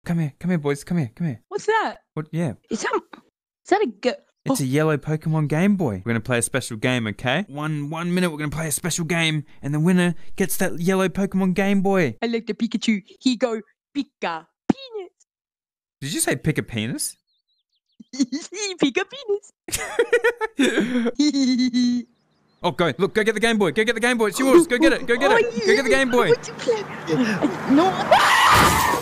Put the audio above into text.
Come here, boys. Come here. What's that? What? Yeah. Is that a It's a yellow Pokemon Game Boy. We're gonna play a special game, okay? One minute, we're gonna play a special game, and the winner gets that yellow Pokemon Game Boy. I like the Pikachu. He go Pika penis. Did you say pick a penis? Pika penis. Oh, go get the Game Boy. Go get the Game Boy. It's yours. Go get it. Go get it. Go get the Game Boy. No.